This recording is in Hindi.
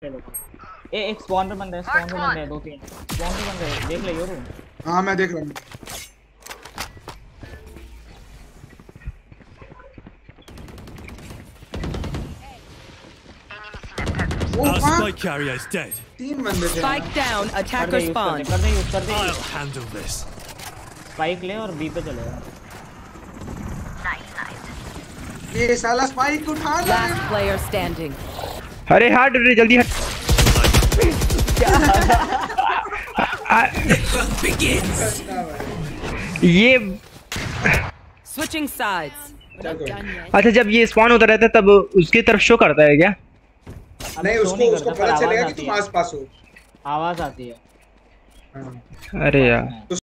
एक स्पॉन पे बंदा है, स्पॉन पे बंदा है, 2-3 स्पॉन पे बंदा है, देख ले योरू। हां मैं देख रहा हूं। Spike carrier is dead. 3 बंदे थे। Spike down, attacker spawn. कर दे यूज कर दे। I'll handle this. स्पाइक ले और बी पे चले जा। ये साला स्पाइक उठा ले। Last player standing. अरे हट रे जल्दी हट। ये Switching sides. अच्छा जब ये स्पॉन होता रहता है तब उसकी तरफ शो करता है क्या? नहीं उसको पता चलेगा कि तुम आसपास हो। आवाज आती है। अरे यार